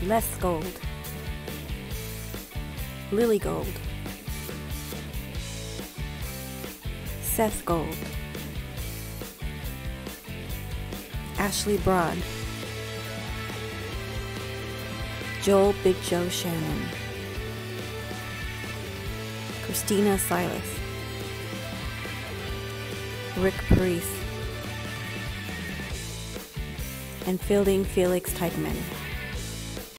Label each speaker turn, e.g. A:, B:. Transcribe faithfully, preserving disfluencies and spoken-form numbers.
A: Les Gold, Lily Gold, Seth Gold, Ashley Broad, Joel Big Joe Shannon, Christina Silas, Rick Parise, and Fielding Felix Teichman.